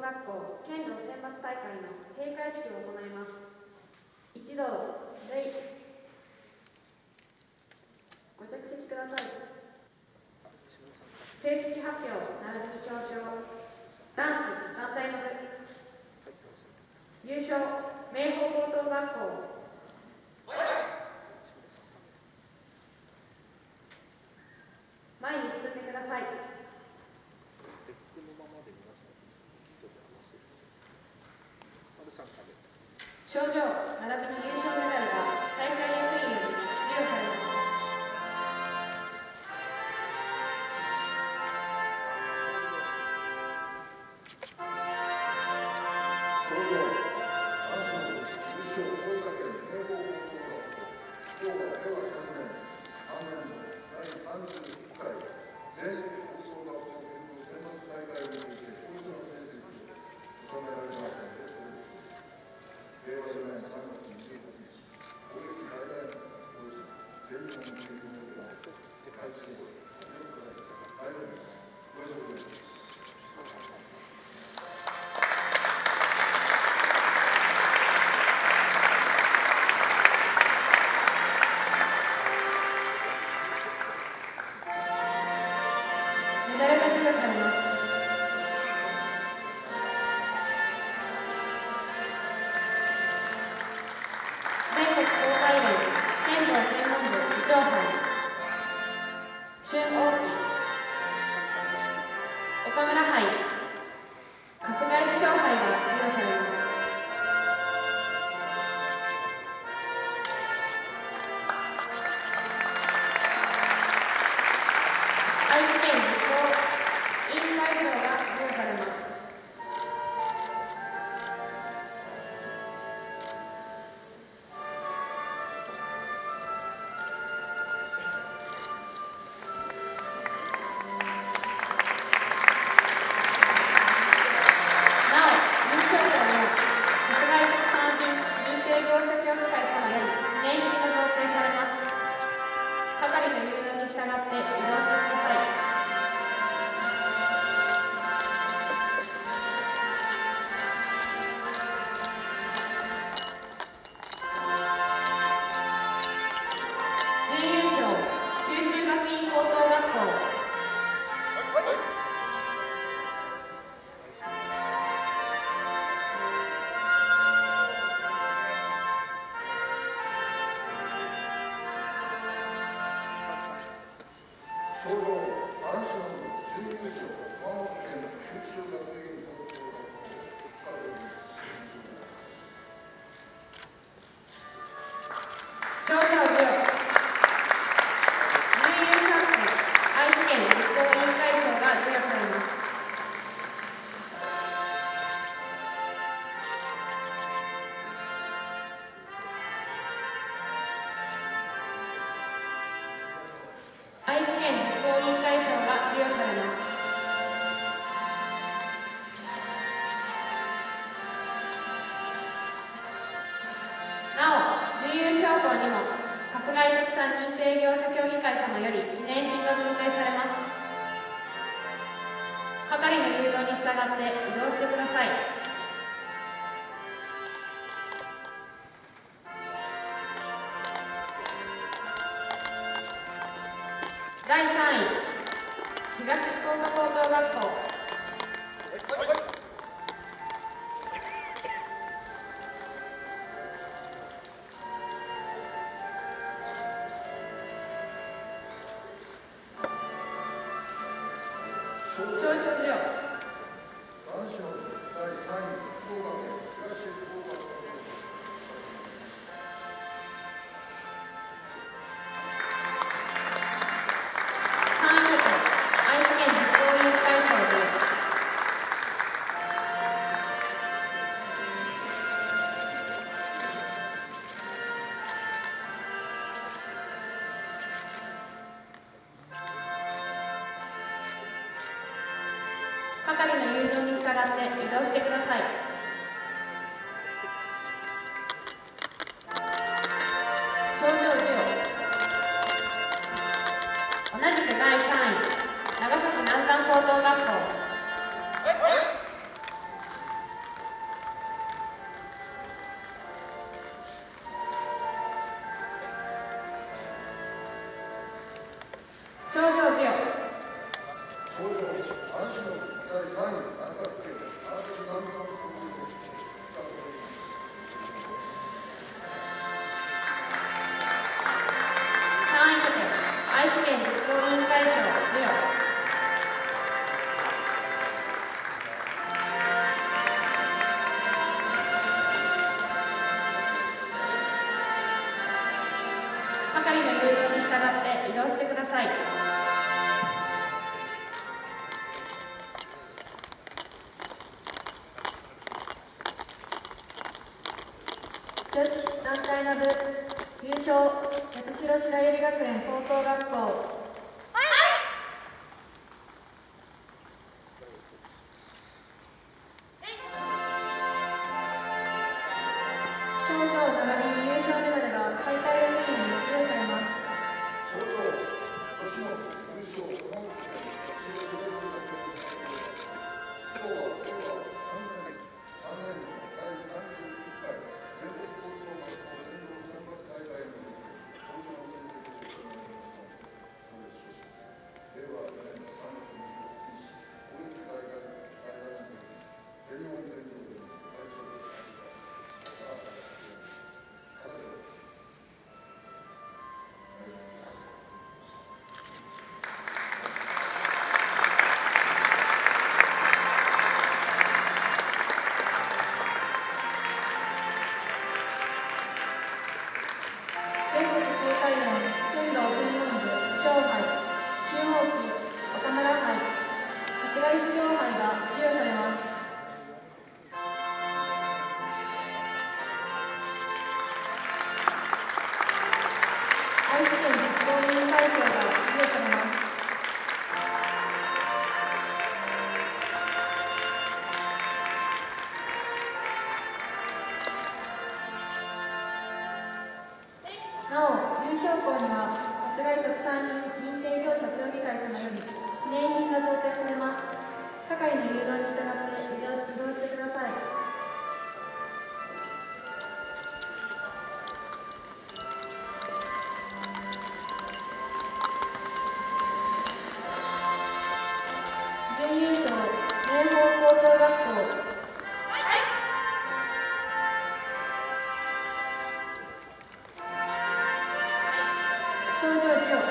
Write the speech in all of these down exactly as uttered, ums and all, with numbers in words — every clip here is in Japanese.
学校剣道選抜大会の閉会式を行います。一同礼。ご着席ください。成績発表並びに表彰。男子団体の部優勝明豊高等学校。前に進んでください。賞状並びに優勝メダルが大会役員より授与されます。 賞状男子の優勝大分県明豊高等学校昭和れいわさんねんさんねん度だいさんじゅういっかい全国高等学校剣道選抜大会において優勝成績を認められましたのでこれです。れいわよねんさんがつにじゅうはちにち、公益大会の当時、全日本剣道では開催を大変です。おめでとうございます。 メダルが授与されます。全国総会連剣道専門部議長杯春王旗岡村杯春日井市長杯が授与されます。愛知県実行委員会長が授与されます。なお、優勝校には春日井特産品認定業者協議会様より年金が贈呈されます。係の誘導に従って移動してください。準優勝九州学院高等学校。 賞状男子の準優勝熊本県九州学院高等学校賞状授与。準優勝旗愛知県実行委員会長が授与されます。愛知県実行委員会長が授与されます。なお、準優勝校にも春日井特産認定業者協議会様より年金が贈呈されます。係の誘導に従って移動してください。だいさんい東福岡高等学校。 賞賞状授与。 男子のだいさんい福岡県東福岡高等学校。 さんいめと愛知県実行委員会長授与。係の誘導に従って移動してください。賞状授与。同じくだいさんい長崎南山高等学校。 症状、安心のだいさんい、長崎県、アーティスナンバースポーツさんい盾、愛知県実行委員会長、授与。係の誘導に従って移動してください。女子団体の部優勝、八代白百合学園高等学校。賞状並びに優勝メダルが大会役員に授与されます。 症状、女子の優勝、本県、八代白百合学園今日は令和さんねん、さんねんのだいさんじゅういっかい全国高等学校連合選抜大会に当初の成績を行いました。令和よねんさんがつにじゅうはちにち、公益大会大会に全日本剣道で会長を務めました。 全国総会連剣道専門部勝敗、中央旗、岡村杯、春日井市長杯が授与されます。愛知県実行委員会長が授与されます。なお、優勝校には春日井特産品認定業者協議会様より記念品が贈呈されます。係の誘導に従って移動移動してください。準優勝、明豊高等学校。賞状授与。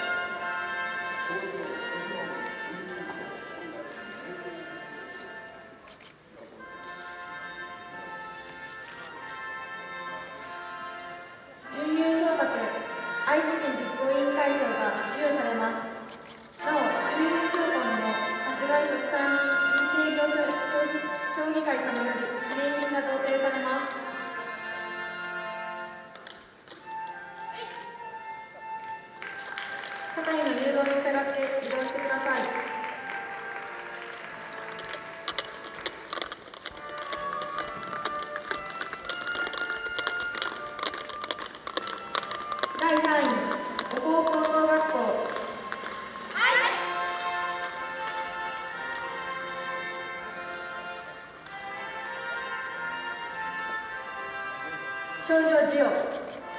準優勝格、愛知県実行委員会賞が授与されます。なお、準優勝校にも春日井特産品認定業者協議会様より記念品が贈呈されます。係の誘導に従って移動してください。だいさんい、五高高等学校。賞状授与。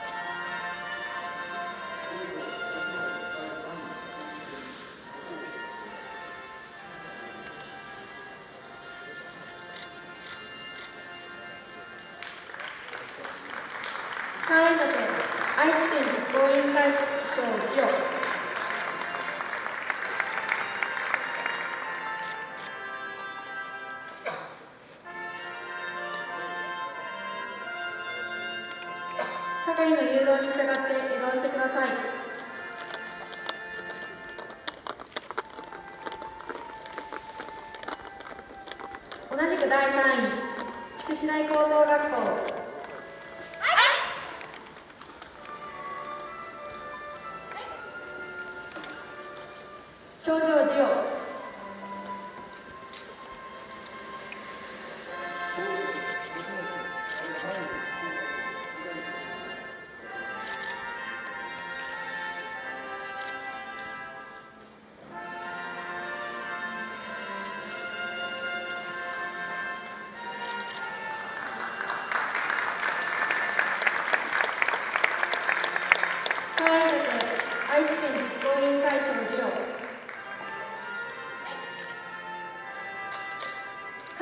さんい盾、愛知県実行委員会賞授与。係の誘導に従って移動してください。同じくだいさんい、筑紫大高等学校。賞状授与。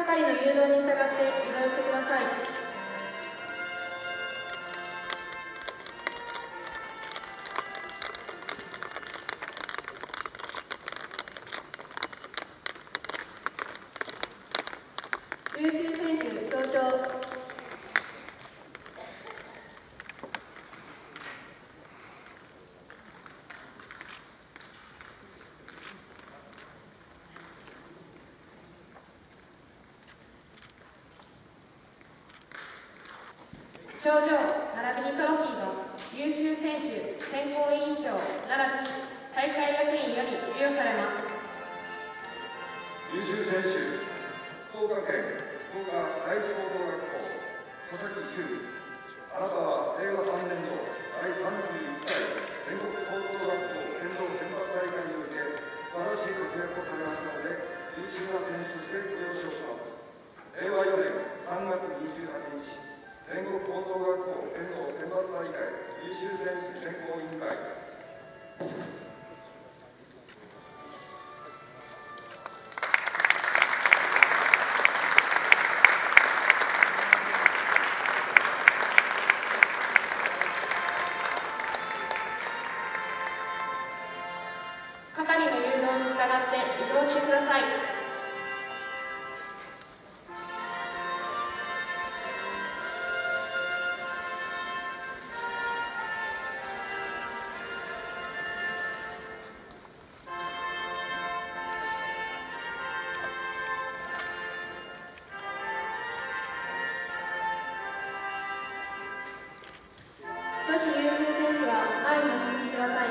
係の誘導に従って移動してください。優秀選手表彰。賞状並びにトロフィーの優秀選手選考委員長並びに大会役員より授与されます。 優秀選手、福岡県福岡第一高等学校佐々木修。あなたは令和さんねん度だいさんじゅういっかい全国高等学校剣道選抜大会において素晴らしい活躍をされましたので、優秀な選手として表彰します。れいわよねんさんがつにじゅうはちにち、全国高等学校剣道選抜大会優秀選手選考委員会。 係の誘導に従って移動してください。女子優秀選手は前にお進みください。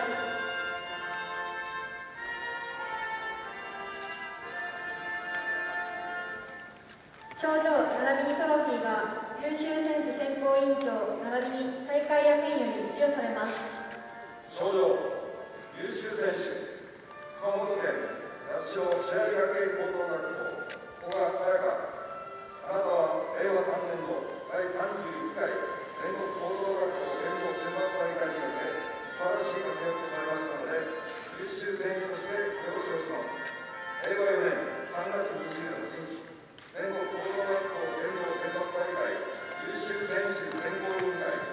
賞状並びにトロフィーが優秀選手選考委員長並びに大会役員より授与されます。 賞状優秀選手、熊本県八代白百合学園高等学校小川さやか。あなたはれいわさんねん度だいさんじゅういっかい全国高等学校剣道選抜大会において素晴らしい活躍をされましたので、優秀選手として表彰します。れいわよねんさんがつにじゅうはちにち、全国高等学校剣道選抜大会優秀選手選考委員会。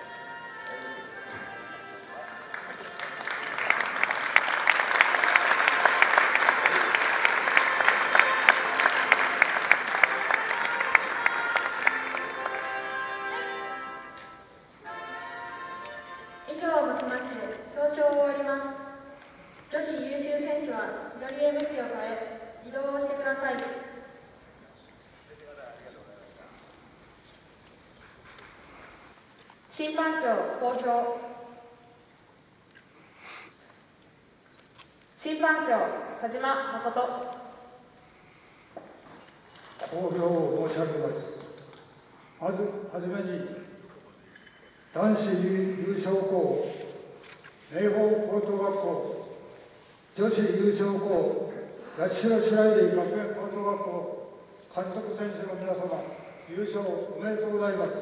以上をもちまして表彰を終わります。女子優秀選手は左へ向きを変え移動をしてください。審判長公表。審判長田島誠。 公表を申し上げます。まずはじめに男子優勝校明豊高等学校、女子優勝校八代白百合学園高等学校監督選手の皆様、優勝おめでとうございます。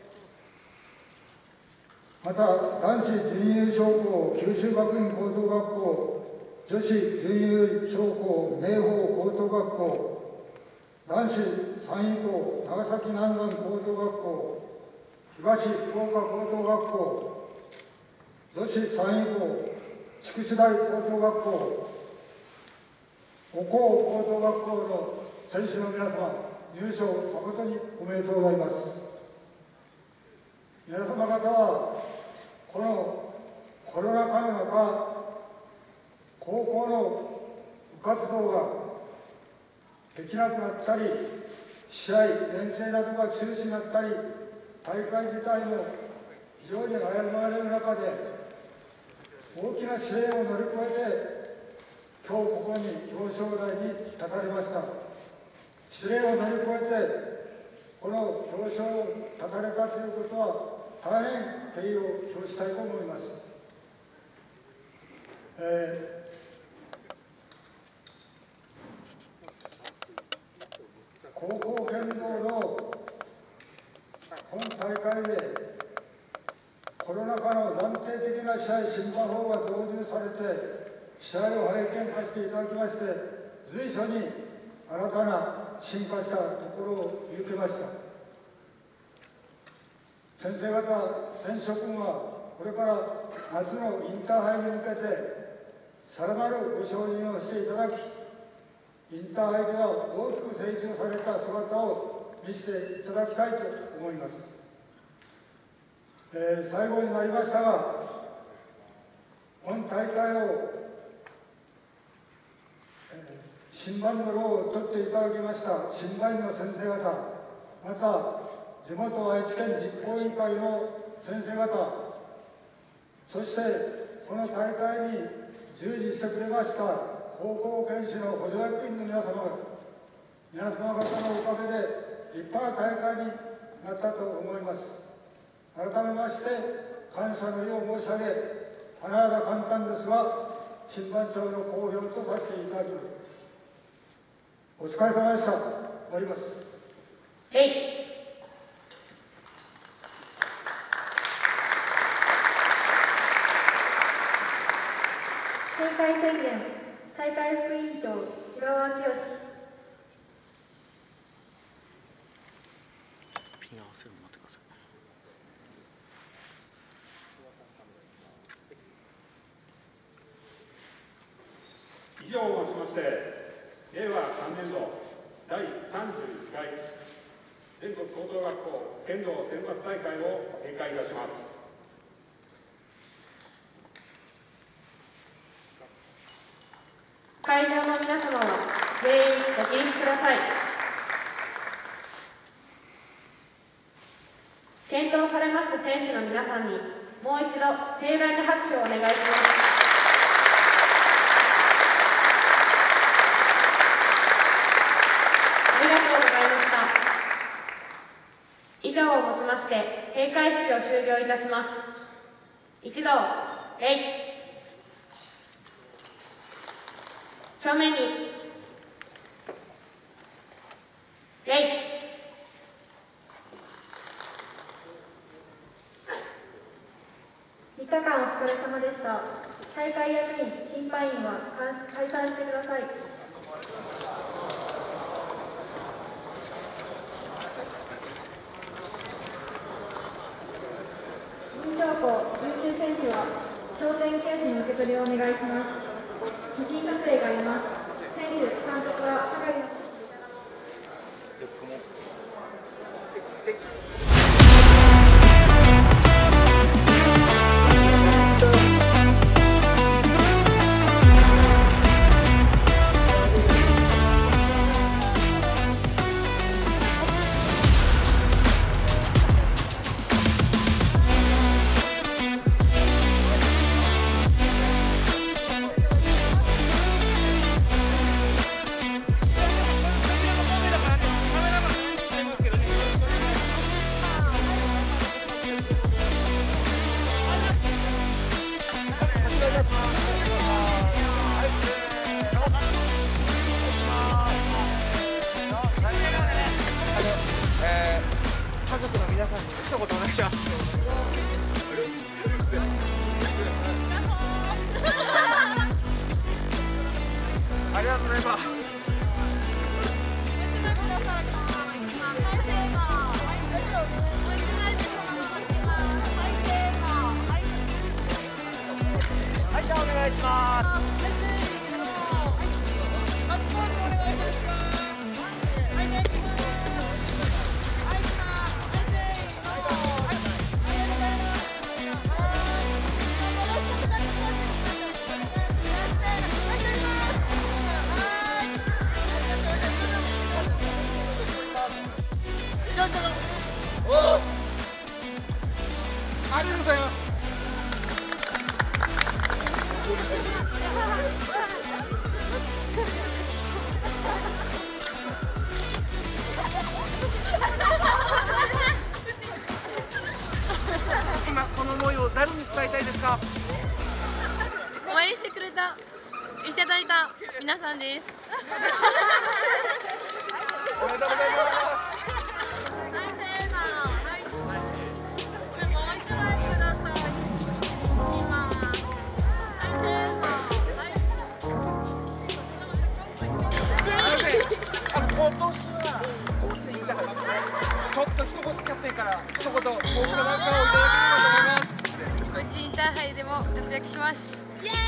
また男子準優勝校九州学院高等学校、女子準優勝校明豊高等学校、男子さんい校長崎南山高等学校、東福岡高等学校、女子さんい校筑紫大高等学校、五校高等学校の選手の皆様、入賞誠におめでとうございます。皆様方はこのコロナ禍の中、高校の部活動ができなくなったり、試合、遠征などが中止になったり、大会自体も非常に悩まれる中で、大きな試練を乗り越えて、今日ここに表彰台に立たれました。試練を乗り越えて、この表彰を立たれたということは、大変敬意を表したいと思います。えー、高校剣道の本大会でコロナ禍の暫定的な試合審判法が導入されて、試合を拝見させていただきまして、随所に新たな進化したところを見受けました。先生方、選手君はこれから夏のインターハイに向けてさらなるご精進をしていただき、インターハイでは大きく成長された姿を見せていただきたいと思います。えー、最後になりましたが、本大会を、えー、審判の労を取っていただきました審判員の先生方、また地元愛知県実行委員会の先生方、そしてこの大会に従事してくれました高校研修の補助役員の皆様方、皆様方のおかげで立派な大会になったと思います。改めまして感謝の意を申し上げ、甚だ簡単ですが審判長の公表とさせていただきます。お疲れ様でした。終わります。 えい。大会宣言、大会副委員長、浦和清。 ピン合わせるの待ってください。以上をもちまして、令和さんねん度だいさんじゅういっかい全国高等学校剣道選抜大会を閉会いたします。 会場の皆様は全員ご起立ください。健闘されました選手の皆さんにもう一度盛大な拍手をお願いします。ありがとうございました。以上をもちまして閉会式を終了いたします。一同礼。正面に礼。みっかかんお疲れ様でした。大会役員、審判員は解散してください。新将校優秀選手は頂点ケースに受け取りをお願いします。写真撮影があります。選手、監督は係の家族の皆さんに一言お願いします。ありがとうございます。はい、じゃあお願いします。ありがとうございます。今この思いを誰に伝えたいですか？ 応援してくれた、いただいた皆さんです。 おめでとうございます。 今年はコーチで言いたかったですね。ちょっと一言キャプテンから一言抱負かなんかをいただければと思います。 うちインターハイでも活躍します。イエーイ。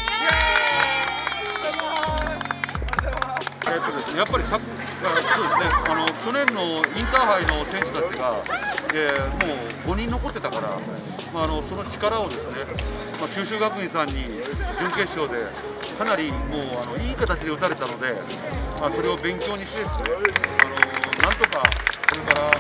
えっとですね、やっぱりさそうですね、あの去年のインターハイの選手たちが、えー、もうごにん残ってたから、まあ、あのその力をですね、まあ、九州学院さんに準決勝でかなりもうあのいい形で打たれたので、まあ、それを勉強にしてですね、あのなんとかこれから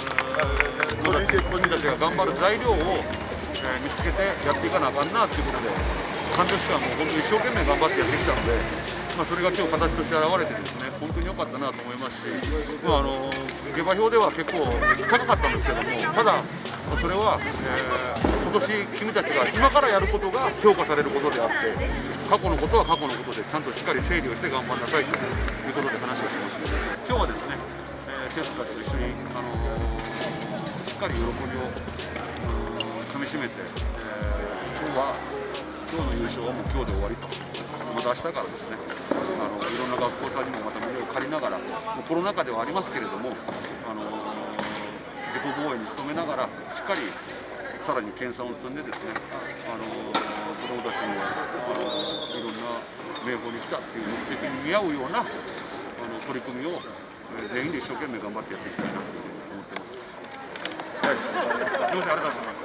君たちが頑張る材料を、えー、見つけてやっていかなあかんなということで、半年間もう本当に一生懸命頑張ってやってきたので、まあ、それが今日形として現れてですね、本当に良かったなと思いますし、まあ、あの下馬評では結構高かったんですけども、ただそれは、えー、今年君たちが今からやることが評価されることであって、過去のことは過去のことでちゃんとしっかり整理をして頑張んなさいということで話をしました。今日はですね、えー、選手たちと一緒に、あのー、しっかり喜びをかみしめて、えー、今日は今日の優勝はもう今日で終わりと。また明日からですね、あのいろんな学校さんにもまた胸を借りながら、もうコロナ禍ではありますけれども、あの自己防衛に努めながら、しっかりさらに研鑽を積んでですね、あの子どもたちの、あのいろんな名峰に来たっていう目的に見合うようなあの取り組みを、えー、全員で一生懸命頑張ってやっていきたいなと思ってます。はい、すみません、ありがとうございます。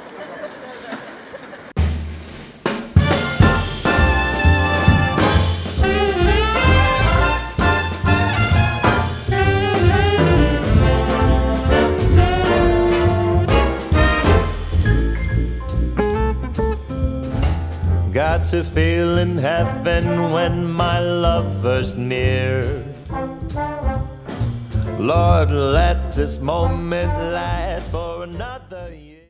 Got to feel in heaven when my lover's near. Lord, let this moment last for another